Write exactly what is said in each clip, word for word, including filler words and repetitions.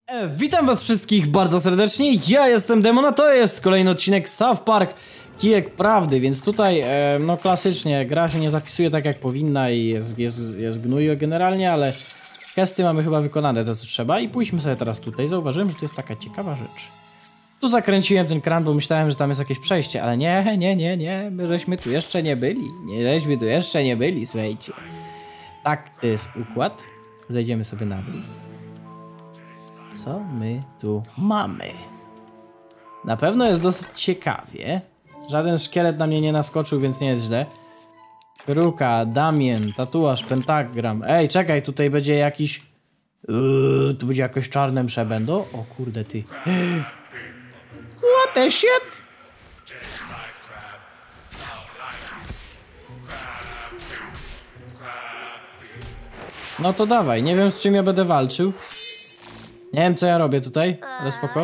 E, witam was wszystkich bardzo serdecznie, ja jestem Demon, a to jest kolejny odcinek South Park Kijek Prawdy, więc tutaj, e, no klasycznie, gra się nie zapisuje tak jak powinna i jest, jest, jest gnój generalnie, ale gesty mamy chyba wykonane, to co trzeba i pójdźmy sobie teraz tutaj. Zauważyłem, że to jest taka ciekawa rzecz. Tu zakręciłem ten kran, bo myślałem, że tam jest jakieś przejście, ale nie, nie, nie, nie, my żeśmy tu jeszcze nie byli, nie, żeśmy tu jeszcze nie byli, słuchajcie. Tak, to jest układ, zejdziemy sobie na dół. Co my tu mamy? Na pewno jest dosyć ciekawie. Żaden szkielet na mnie nie naskoczył, więc nie jest źle. Peruka, Damien, tatuaż, pentagram. Ej, czekaj, tutaj będzie jakiś... Yy, tu będzie jakoś czarne msze będą. O kurde, ty. What the shit? No to dawaj, nie wiem z czym ja będę walczył. Nie wiem co ja robię tutaj, ale spoko.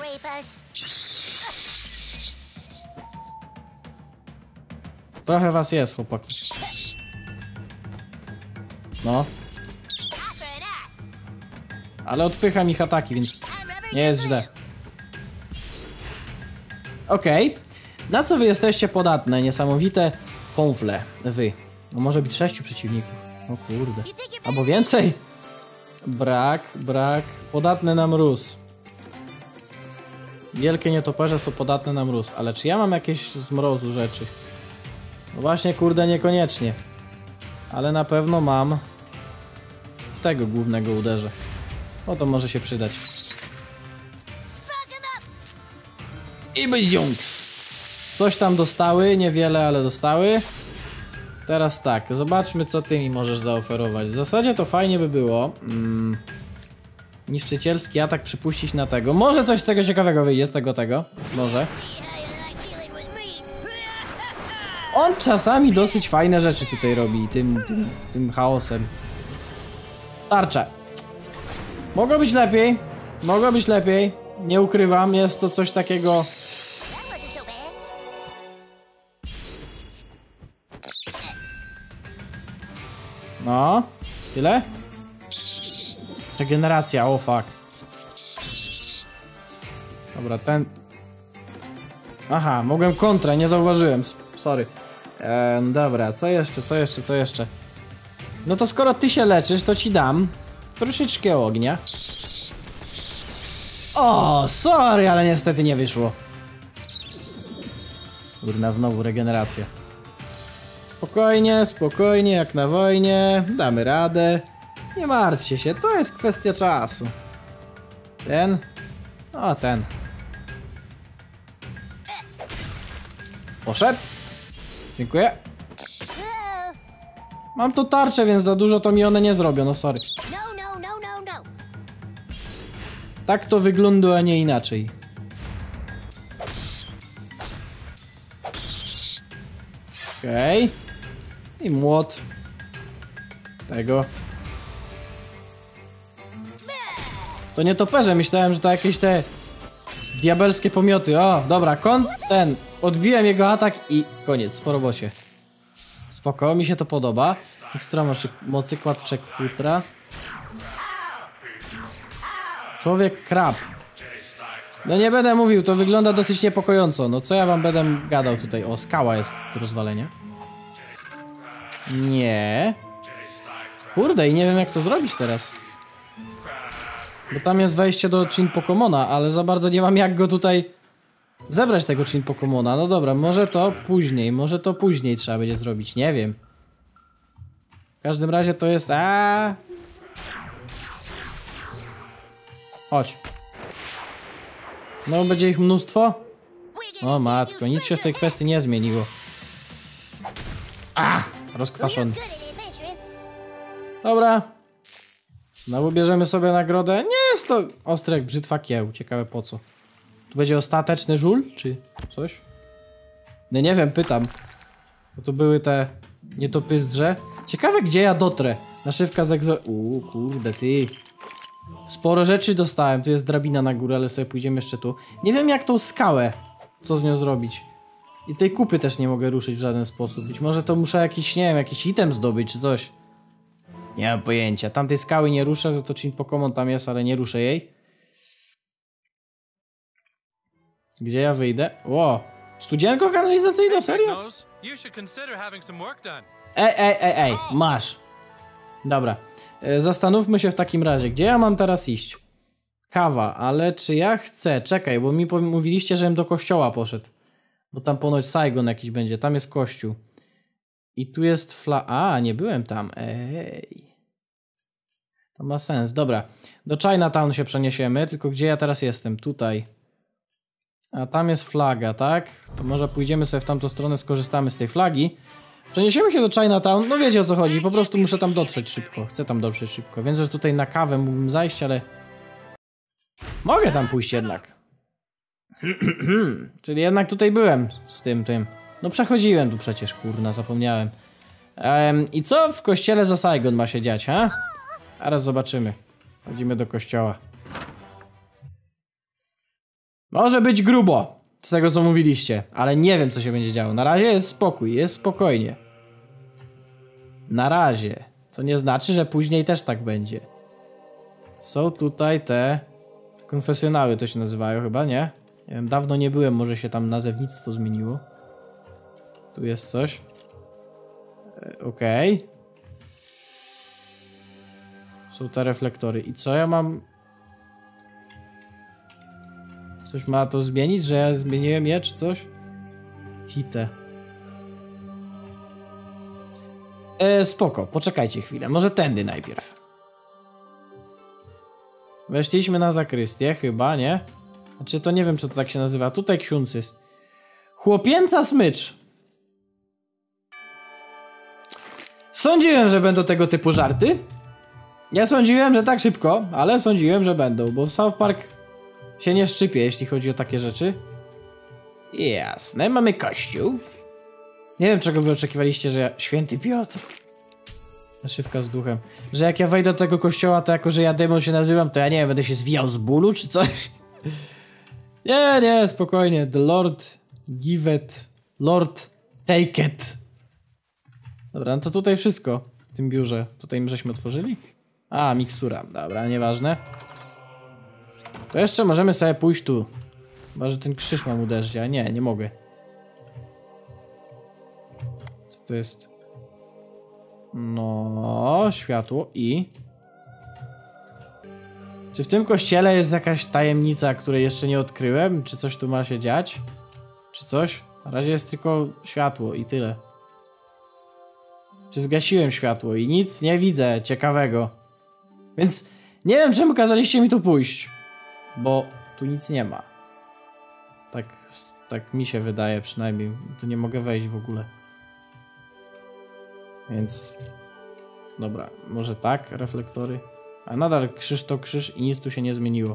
Trochę was jest, chłopaki. No. Ale odpycham ich ataki, więc nie jest źle. Okej. Okay. Na co wy jesteście podatne? Niesamowite fąfle. Wy. No może być sześciu przeciwników. O kurde. Albo więcej. Brak, brak. Podatne na mróz. Wielkie nietoperze są podatne na mróz. Ale czy ja mam jakieś z mrozu rzeczy? No właśnie, kurde, niekoniecznie. Ale na pewno mam w tego głównego uderzę. O, to może się przydać. I bydziunks. Coś tam dostały, niewiele, ale dostały. Teraz tak, zobaczmy co ty mi możesz zaoferować. W zasadzie to fajnie by było mm, niszczycielski atak przypuścić na tego. Może coś z tego ciekawego wyjdzie, z tego tego. Może. On czasami dosyć fajne rzeczy tutaj robi, tym, tym, tym chaosem. Tarcza. Mogło być lepiej. Mogło być lepiej. Nie ukrywam, jest to coś takiego... No, tyle? Regeneracja, o fuck. Dobra, ten... Aha, mogłem kontrę, nie zauważyłem, sorry. Ehm, dobra, co jeszcze, co jeszcze, co jeszcze? No to skoro ty się leczysz, to ci dam troszeczkę ognia. O, sorry, ale niestety nie wyszło. Kurna, znowu regeneracja. Spokojnie, spokojnie, jak na wojnie. Damy radę. Nie martwcie się, to jest kwestia czasu. Ten. O, ten. Poszedł. Dziękuję. Mam tu tarczę, więc za dużo to mi one nie zrobią, no sorry. Tak to wygląda, a nie inaczej. Okej. Okay. I młot. Tego. To nie toperze, myślałem, że to jakieś te diabelskie pomioty. O, dobra, kąt ten. Odbiłem jego atak i koniec, po robocie. Spoko, mi się to podoba. Ekstra mocy, kładczek futra. Człowiek krab. No nie będę mówił, to wygląda dosyć niepokojąco. No co ja wam będę gadał tutaj? O, skała jest do rozwalenia. Nie. Kurde, i nie wiem jak to zrobić teraz. Bo tam jest wejście do Chin Pokemona, ale za bardzo nie mam jak go tutaj zebrać tego Chin Pokemona. No dobra, może to później, może to później trzeba będzie zrobić, nie wiem. W każdym razie to jest... Aaaa! Chodź. No, będzie ich mnóstwo? O matko, nic się w tej kwestii nie zmieniło. A! Rozkwaszony. Dobra. Znowu bierzemy sobie nagrodę. Nie jest to ostry jak brzytwa kieł. Ciekawe po co. Tu będzie ostateczny żul? Czy coś? No nie wiem, pytam. Bo to były te nietopyzdrze. Ciekawe gdzie ja dotrę. Naszywka z egzo... Uuu, kurde ty. Sporo rzeczy dostałem, tu jest drabina na górę, ale sobie pójdziemy jeszcze tu. Nie wiem jak tą skałę, co z nią zrobić. I tej kupy też nie mogę ruszyć w żaden sposób. Być może to muszę jakiś, nie wiem, jakiś item zdobyć czy coś. Nie mam pojęcia. Tamtej skały nie ruszę, to Chin Pokemon tam jest, ale nie ruszę jej. Gdzie ja wyjdę? Ło! Studzienko kanalizacyjne, serio? Ej, ej, ej, ej, masz. Dobra. E, zastanówmy się w takim razie, gdzie ja mam teraz iść? Kawa, ale czy ja chcę? Czekaj, bo mi mówiliście, żebym do kościoła poszedł. Bo tam ponoć Saigon jakiś będzie, tam jest kościół. I tu jest fla... A, nie byłem tam. Ej. To ma sens. Dobra. Do Chinatown się przeniesiemy, tylko gdzie ja teraz jestem? Tutaj. A tam jest flaga, tak? To może pójdziemy sobie w tamtą stronę, skorzystamy z tej flagi. Przeniesiemy się do Chinatown. No wiecie o co chodzi, po prostu muszę tam dotrzeć szybko. Chcę tam dotrzeć szybko. Wiem, że tutaj na kawę mógłbym zajść, ale... Mogę tam pójść jednak. Czyli jednak tutaj byłem z tym, tym. No przechodziłem tu przecież, kurna, zapomniałem. Um, I co w kościele za Saigon ma się dziać, ha? Zaraz zobaczymy. Chodzimy do kościoła. Może być grubo, z tego co mówiliście, ale nie wiem co się będzie działo. Na razie jest spokój, jest spokojnie. Na razie. Co nie znaczy, że później też tak będzie. Są tutaj te... konfesjonały to się nazywają chyba, nie? Nie wiem, dawno nie byłem, może się tam nazewnictwo zmieniło. Tu jest coś. E, Okej. Okay. Są te reflektory. I co ja mam... Coś ma to zmienić, że ja zmieniłem je, czy coś? Tite. E, spoko, poczekajcie chwilę. Może tędy najpierw. Weszliśmy na zakrystię, chyba, nie? Znaczy to nie wiem, czy to tak się nazywa. Tutaj ksiądz jest. Chłopięca smycz. Sądziłem, że będą tego typu żarty. Ja sądziłem, że tak szybko, ale sądziłem, że będą, bo South Park się nie szczypie, jeśli chodzi o takie rzeczy. Jasne, mamy kościół. Nie wiem, czego wy oczekiwaliście, że ja... Święty Piotr. Naszywka z duchem. Że jak ja wejdę do tego kościoła, to jako, że ja demon się nazywam, to ja nie wiem, będę się zwijał z bólu, czy coś? Nie, nie, spokojnie. The Lord give it. Lord take it. Dobra, no to tutaj wszystko w tym biurze. Tutaj my żeśmy otworzyli? A, mikstura. Dobra, nieważne. To jeszcze możemy sobie pójść tu. Chyba, że ten krzyż mam uderzyć, a nie, nie mogę. Co to jest? No, światło i... Czy w tym kościele jest jakaś tajemnica, której jeszcze nie odkryłem? Czy coś tu ma się dziać? Czy coś? Na razie jest tylko światło i tyle. Czy zgasiłem światło i nic nie widzę ciekawego. Więc nie wiem, czemu kazaliście mi tu pójść. Bo tu nic nie ma. Tak, tak mi się wydaje przynajmniej. Tu nie mogę wejść w ogóle. Więc... Dobra, może tak, reflektory. A nadal krzyż to krzyż i nic tu się nie zmieniło.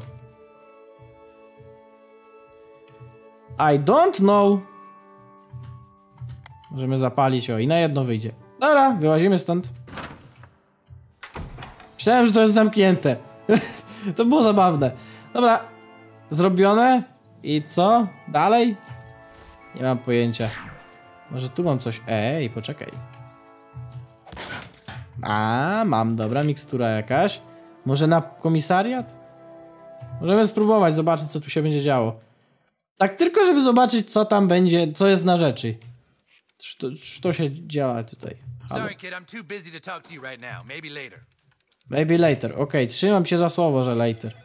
I don't know. Możemy zapalić, o, i na jedno wyjdzie. Dobra, wyłazimy stąd. Myślałem, że to jest zamknięte. To było zabawne. Dobra, zrobione. I co? Dalej? Nie mam pojęcia. Może tu mam coś. Ej, poczekaj. A, mam, dobra, mikstura jakaś. Może na komisariat? Możemy spróbować, zobaczyć, co tu się będzie działo. Tak tylko, żeby zobaczyć, co tam będzie, co jest na rzeczy. Co, co się działa tutaj? Sorry, kid, I'm too busy to talk to you right now. Maybe later. Maybe later. Okej, okay, trzymam się za słowo, że later.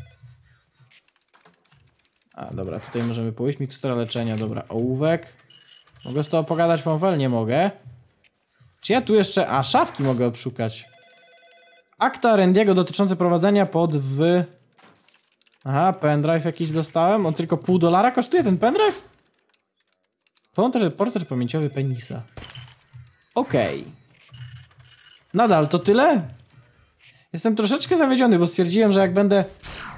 A, dobra, tutaj możemy pójść. Mikstura leczenia, dobra. Ołówek. Mogę z tobą pogadać, Fonfel? Nie mogę. Czy ja tu jeszcze... A, szafki mogę obszukać. Akta Randiego dotyczące prowadzenia pod w... Aha, pendrive jakiś dostałem. On tylko pół dolara kosztuje ten pendrive? Portret, portret pamięciowy penisa. Okej. Okay. Nadal to tyle? Jestem troszeczkę zawiedziony, bo stwierdziłem, że jak będę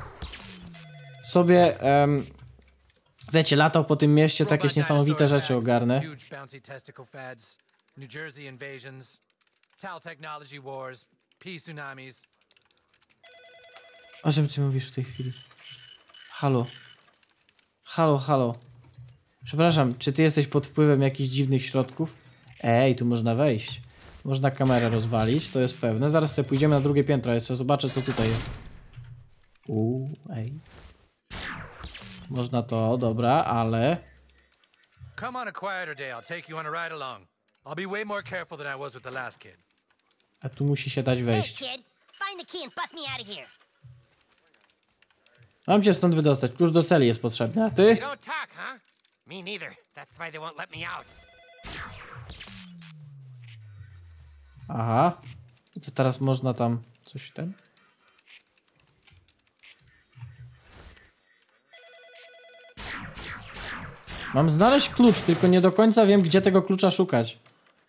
sobie um, wiecie, latał po tym mieście, to jakieś niesamowite rzeczy ogarnę. O czym ty mówisz w tej chwili? Halo. Halo, halo. Przepraszam, czy ty jesteś pod wpływem jakichś dziwnych środków? Ej, tu można wejść. Można kamerę rozwalić, to jest pewne. Zaraz sobie pójdziemy na drugie piętro, jeszcze zobaczę, co tutaj jest. Uuu, ej. Można to, dobra, ale... Come on a quieter day, I'll take you on a ride along. I'll be way more careful than I was with the last kid. A tu musi się dać Hey, wejść. kid, find the key and bust me out of here. Mam cię stąd wydostać. Klucz do celi jest potrzebny, a ty? You don't talk, huh? Me neither. That's why they won't let me out. Aha. I to teraz można tam coś ten? Mam znaleźć klucz, tylko nie do końca wiem, gdzie tego klucza szukać.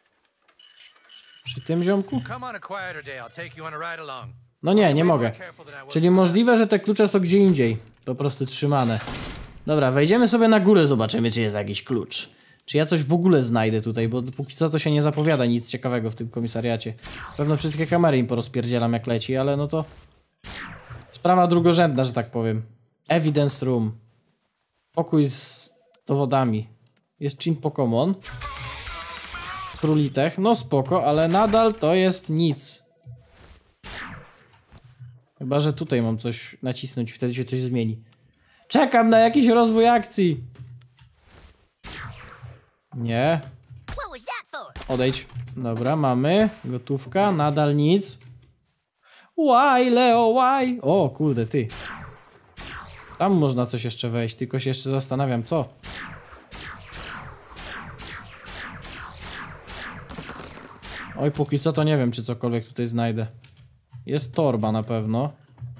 Przy tym ziomku? Come on a quieter day, I'll take you on a ride along. No nie, nie mogę. Czyli możliwe, że te klucze są gdzie indziej. Po prostu trzymane. Dobra, wejdziemy sobie na górę, zobaczymy, czy jest jakiś klucz. Czy ja coś w ogóle znajdę tutaj, bo póki co to się nie zapowiada nic ciekawego w tym komisariacie. Pewno wszystkie kamery im porozpierdzielam jak leci, ale no to... Sprawa drugorzędna, że tak powiem. Evidence room. Pokój z dowodami. Jest Chin Pokémon. Królitech, no spoko, ale nadal to jest nic. Chyba, że tutaj mam coś nacisnąć, wtedy się coś zmieni. Czekam na jakiś rozwój akcji. Nie. What was that for? Odejdź. Dobra, mamy. Gotówka, nadal nic. Why, Leo, why? O, kurde, ty. Tam można coś jeszcze wejść, tylko się jeszcze zastanawiam, co? Oj, póki co to nie wiem, czy cokolwiek tutaj znajdę. Jest torba na pewno.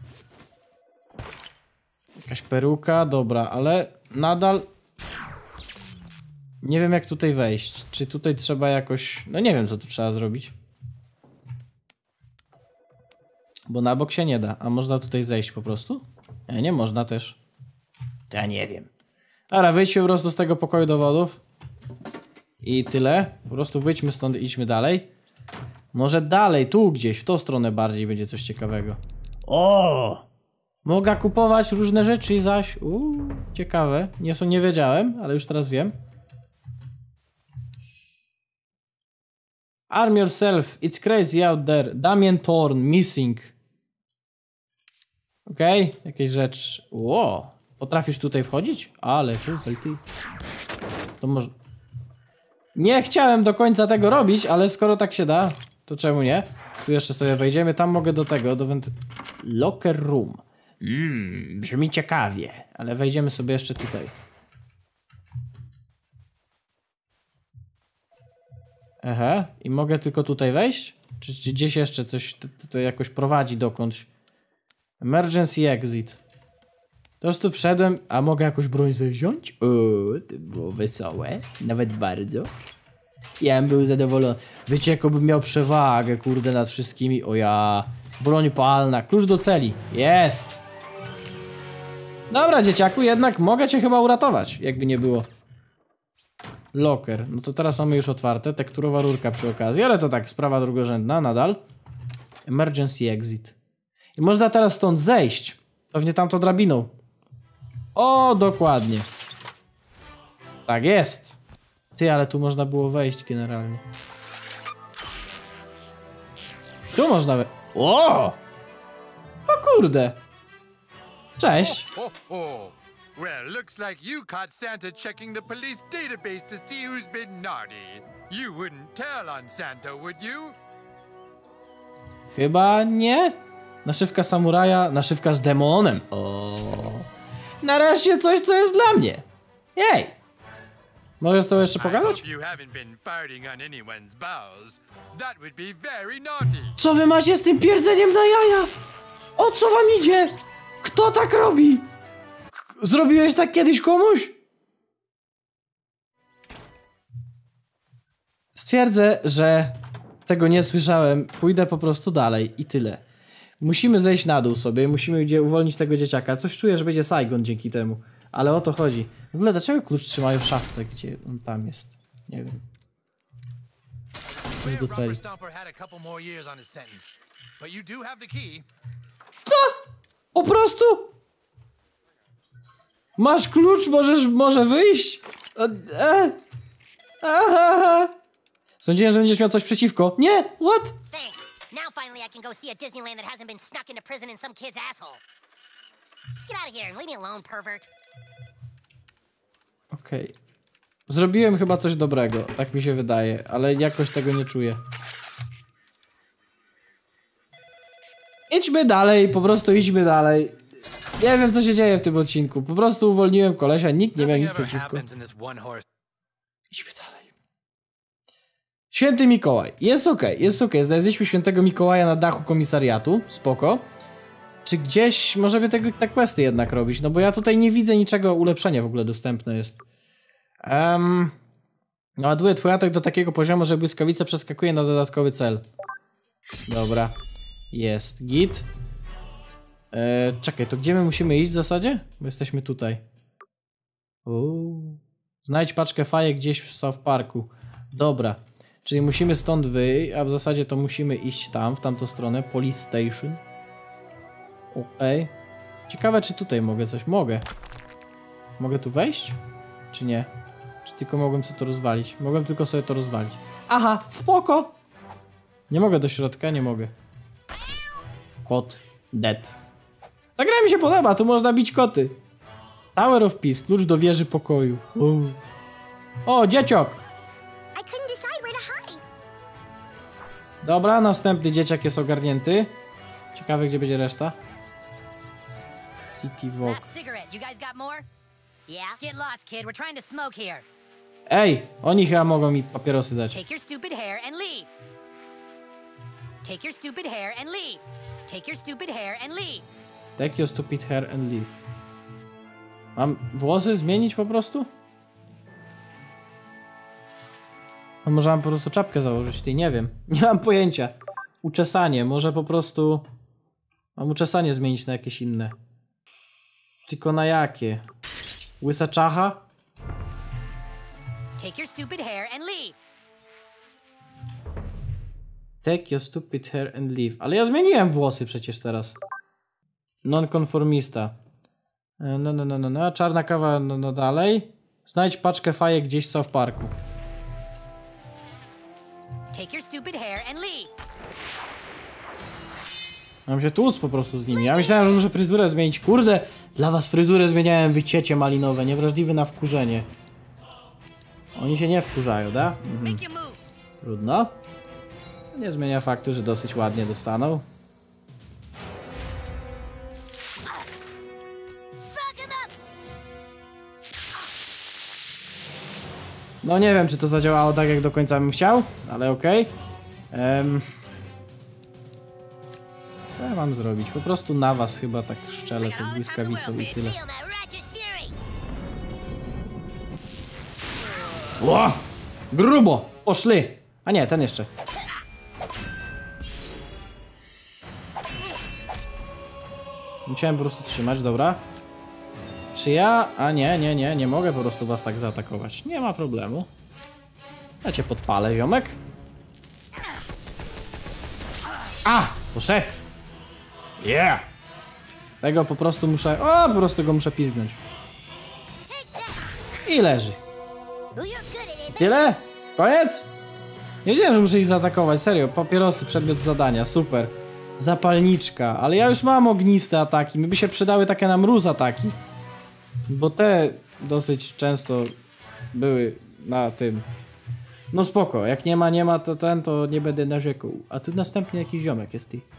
Jakaś peruka, dobra, ale nadal... Nie wiem, jak tutaj wejść. Czy tutaj trzeba jakoś... No nie wiem, co tu trzeba zrobić. Bo na bok się nie da. A można tutaj zejść po prostu? Nie, nie można też. Ja nie wiem. Dobra, wyjdźmy po prostu z tego pokoju dowodów. I tyle. Po prostu wyjdźmy stąd i idźmy dalej. Może dalej, tu gdzieś, w tą stronę bardziej będzie coś ciekawego. O! Mogę kupować różne rzeczy zaś. Uuu, ciekawe. Nie, nie wiedziałem, ale już teraz wiem. Arm yourself. It's crazy out there. Damien Thorn missing. Okej, okay. Jakieś rzeczy. Ło! Potrafisz tutaj wchodzić? Ale kufel ty. To może... Nie chciałem do końca tego robić, ale skoro tak się da, to czemu nie? Tu jeszcze sobie wejdziemy. Tam mogę do tego, do went... Locker room. Mmm, brzmi ciekawie. Ale wejdziemy sobie jeszcze tutaj. Aha, i mogę tylko tutaj wejść? Czy, czy gdzieś jeszcze coś to, to jakoś prowadzi dokądś? Emergency exit. Po prostu wszedłem, a mogę jakąś broń sobie wziąć? O, to było wesołe. Nawet bardzo. Ja bym był zadowolony. Wiecie, jakbym miał przewagę, kurde, nad wszystkimi. O ja. Broń palna. Klucz do celi. Jest. Dobra, dzieciaku, jednak mogę cię chyba uratować, jakby nie było. Locker. No to teraz mamy już otwarte. Tekturowa rurka przy okazji, ale to tak, sprawa drugorzędna nadal. Emergency exit. I można teraz stąd zejść. Pewnie tamto drabiną. O, dokładnie. Tak jest. Ty, ale tu można było wejść generalnie. Tu można wejść. O! O kurde. Cześć. Oh, oh. Well, looks like you caught Santa checking the police database to see who's been naughty. You wouldn't tell on Santa, would you? Chyba nie. Naszywka samuraja, naszywka z demonem. O. Nareszcie coś, co jest dla mnie. Jej. Możesz z tobą jeszcze pogadać? Co wy macie z tym pierdzeniem na jaja? O co wam idzie? Kto tak robi? K Zrobiłeś tak kiedyś komuś? Stwierdzę, że tego nie słyszałem. Pójdę po prostu dalej i tyle. Musimy zejść na dół sobie, musimy gdzie uwolnić tego dzieciaka. Coś czuję, że będzie Saigon dzięki temu. Ale o to chodzi. W ogóle dlaczego klucz trzymają w szafce, gdzie on tam jest? Nie wiem. Coś do celi. Co? Po prostu? Masz klucz, możesz, może wyjść? E, aha. Sądziłem, że będziesz miał coś przeciwko. Nie, what? Thanks. Now finally I can go see a Disneyland that hasn't been snuck into prison in some kid's asshole. Get out of here and leave me alone, pervert. Okej. Okay. Zrobiłem chyba coś dobrego, tak mi się wydaje, ale jakoś tego nie czuję. Idźmy dalej, po prostu idźmy dalej. Nie wiem, co się dzieje w tym odcinku. Po prostu uwolniłem kolesia, nikt nie miał nic przeciwko. Idźmy dalej. Święty Mikołaj. Jest okej, okay, jest okej. Okay. Znaleźliśmy świętego Mikołaja na dachu komisariatu. Spoko. Czy gdzieś możemy tego, te questy jednak robić? No bo ja tutaj nie widzę niczego, ulepszenia w ogóle dostępne jest. Um, naładuję twój atak do takiego poziomu, że błyskawica przeskakuje na dodatkowy cel. Dobra. Jest. Git. Eee, czekaj, to gdzie my musimy iść w zasadzie? Bo jesteśmy tutaj. Uuu. Znajdź paczkę fajek gdzieś w South Parku. Dobra. Czyli musimy stąd wyjść, a w zasadzie to musimy iść tam, w tamtą stronę. Police Station. Okej. Okay. Ciekawe, czy tutaj mogę coś. Mogę. Mogę tu wejść? Czy nie? Czy tylko mogłem sobie to rozwalić? Mogłem tylko sobie to rozwalić. Aha, spoko! Nie mogę do środka, nie mogę. Kot. Dead. Ta gra mi się podoba, tu można bić koty. Tower of Peace, klucz do wieży pokoju. O, o dzieciok! Dobra, następny dzieciak jest ogarnięty. Ciekawe, gdzie będzie reszta. City Walk. Ej, oni chyba mogą mi papierosy dać. Take your stupid hair and leave. Take your stupid hair and leave. Take your stupid hair and leave. Take your stupid hair and leave. Mam włosy zmienić po prostu? No może mam po prostu czapkę założyć, ty nie wiem. Nie mam pojęcia. Uczesanie, może po prostu... Mam uczesanie zmienić na jakieś inne. Tylko na jakie? Łysa czacha? Take your stupid hair and leave. Take your stupid hair and leave. Ale ja zmieniłem włosy przecież teraz. Nonkonformista. No, no, no, no, no. Czarna kawa, no, no dalej. Znajdź paczkę fajek gdzieś w South Parku. Take your stupid hair and leave. Mam się tłuc po prostu z nimi. Ja myślałem, że muszę fryzurę zmienić. Kurde, dla was fryzurę zmieniałem, wyciecie malinowe, niewrażliwy na wkurzenie. Oni się nie wkurzają, da? Mhm. Trudno. Nie zmienia faktu, że dosyć ładnie dostaną. No nie wiem, czy to zadziałało tak, jak do końca bym chciał, ale okej. Okay. Um, co ja mam zrobić? Po prostu na was chyba tak szczelę tą błyskawicą i tyle. Ło! Grubo! Poszli! A nie, ten jeszcze. Musiałem po prostu trzymać, dobra. Czy ja... A nie, nie, nie, nie mogę po prostu was tak zaatakować. Nie ma problemu. Ja cię podpalę, ziomek. A! Poszedł! Yeah! Tego po prostu muszę... O, po prostu go muszę pizgnąć. I leży. Tyle? Koniec? Nie wiedziałem, że muszę ich zaatakować, serio. Papierosy, przedmiot zadania, super. Zapalniczka, ale ja już mam ogniste ataki. Mi by się przydały takie na mróz ataki. Bo te dosyć często były na tym. No spoko, jak nie ma, nie ma, to ten, to nie będę narzekał. A tu następny jakiś ziomek jest ty.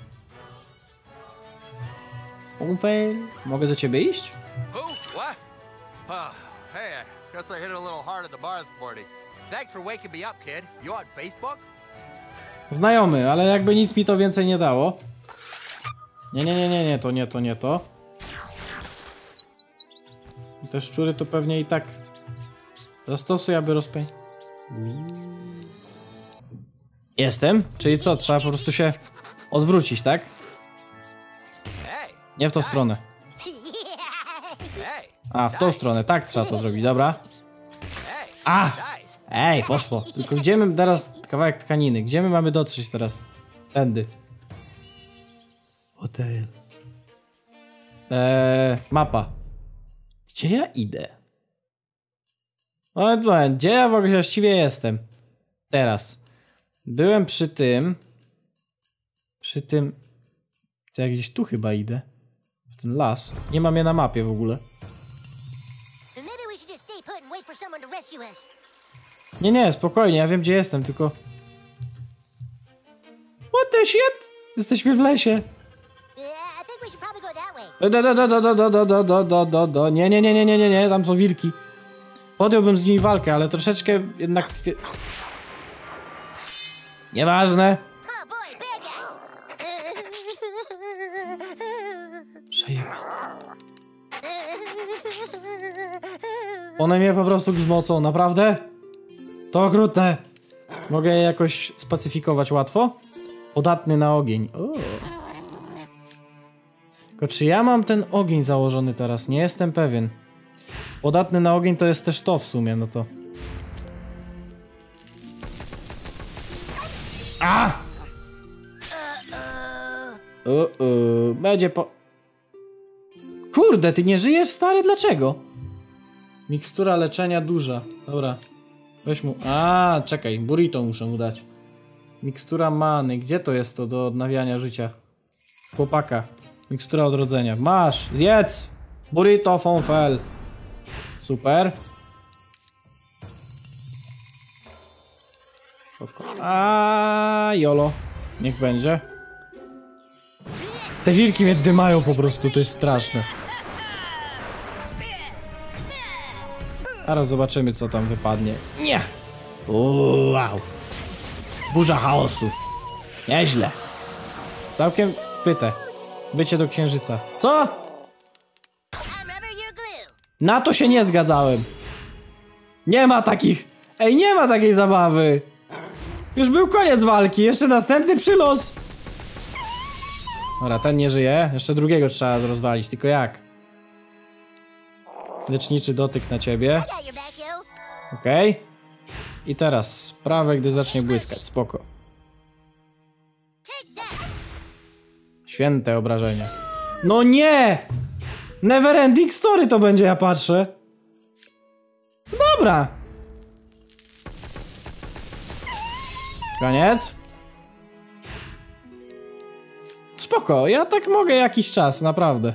Unfail. Mogę do ciebie iść? Who? What? Uh, hey, I guess I hit it a little hard at the bar this morning. Thanks for waking me up, kid. You on Facebook? Znajomy, ale jakby nic mi to więcej nie dało. Nie, nie, nie, nie, nie, to nie, to nie to. Te szczury to pewnie i tak zastosuj, aby rozpę... Jestem? Czyli co? Trzeba po prostu się odwrócić, tak? Nie w tą stronę. A, w tą stronę, tak trzeba to zrobić, dobra. A! Ej, poszło. Tylko gdzie my teraz... Kawałek tkaniny. Gdzie my mamy dotrzeć teraz? Tędy. Hotel. Eee, mapa. Gdzie ja idę? Moment, moment. Gdzie ja w ogóle właściwie jestem? Teraz. Byłem przy tym... Przy tym... To ja gdzieś tu chyba idę. Ten las. Nie mam je na mapie w ogóle. Nie, nie, spokojnie, ja wiem gdzie jestem, tylko... What the shit? Jesteśmy w lesie. Do, do, do, do, do, do, do, do, do, do, do. Nie, nie, nie, nie, nie, nie, nie, tam są wilki. Podjąłbym z nimi walkę, ale troszeczkę jednak... Twie... Nieważne. Przejęła. One mnie po prostu grzmocą, naprawdę? To okrutne. Mogę je jakoś spacyfikować łatwo? Podatny na ogień. O. Tylko czy ja mam ten ogień założony teraz? Nie jestem pewien. Podatny na ogień to jest też to w sumie, no to... A! Uh -uh. Będzie po... Kurde, ty nie żyjesz, stary? Dlaczego? Mikstura leczenia duża. Dobra. Weź mu... A, czekaj, burrito muszę mu dać. Mikstura many. Gdzie to jest to do odnawiania życia? Chłopaka. Mikstura odrodzenia. Masz! Zjedz! Burrito fonfel. Super. A, jolo. Niech będzie. Te wilki mnie dymają po prostu, to jest straszne. Zaraz zobaczymy co tam wypadnie. Nie! Wow! Burza chaosu. Nieźle. Całkiem wpyte. Bycie do księżyca. Co? Na to się nie zgadzałem. Nie ma takich... Ej, nie ma takiej zabawy. Już był koniec walki. Jeszcze następny przylos. Dobra, ten nie żyje. Jeszcze drugiego trzeba rozwalić. Tylko jak? Leczniczy dotyk na ciebie. Okej. Okay. I teraz sprawę, gdy zacznie błyskać. Spoko. Święte obrażenia. No nie! Neverending story to będzie, ja patrzę. Dobra. Koniec. Spoko, ja tak mogę jakiś czas, naprawdę.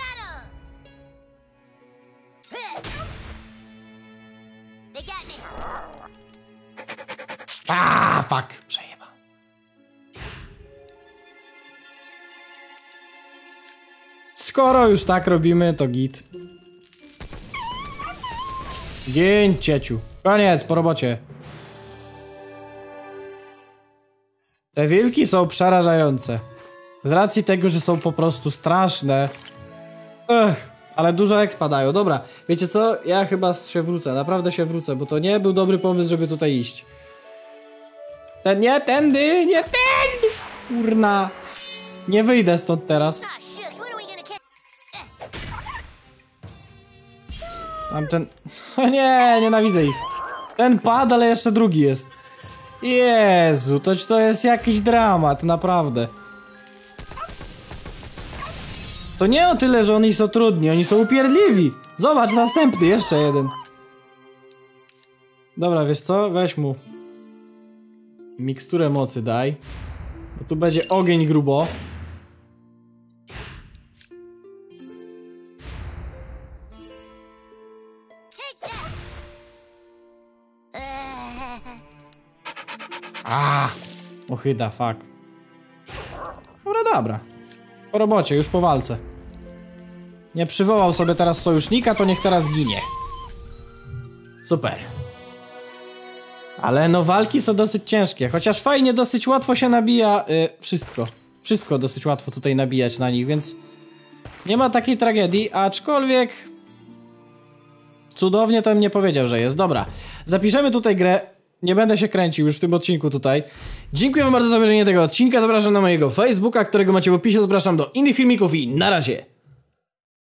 A, fuck. Przejeba. Skoro już tak robimy, to git. Gień, cieciu. Koniec, po robocie. Te wilki są przerażające. Z racji tego, że są po prostu straszne. Ech, ale dużo expa dają. Dobra, wiecie co? Ja chyba się wrócę, naprawdę się wrócę, bo to nie był dobry pomysł, żeby tutaj iść. Ten nie, tędy, nie tędy! Kurna. Nie wyjdę stąd teraz. Tamten... O nie, nienawidzę ich. Ten padł, ale jeszcze drugi jest. Jezu, to, to jest jakiś dramat, naprawdę. To nie o tyle, że oni są trudni, oni są upierdliwi. Zobacz, następny, jeszcze jeden. Dobra, wiesz co? Weź mu miksturę mocy daj. Bo tu będzie ogień grubo. A, ochyda, fuck. Dobra, dobra. Po robocie, już po walce. Nie przywołał sobie teraz sojusznika, to niech teraz ginie. Super. Ale no walki są dosyć ciężkie, chociaż fajnie, dosyć łatwo się nabija yy, wszystko. Wszystko dosyć łatwo tutaj nabijać na nich, więc nie ma takiej tragedii, aczkolwiek cudownie to bym nie powiedział, że jest. Dobra, zapiszemy tutaj grę. Nie będę się kręcił już w tym odcinku tutaj. Dziękuję wam bardzo za obejrzenie tego odcinka. Zapraszam na mojego Facebooka, którego macie w opisie. Zapraszam do innych filmików i na razie.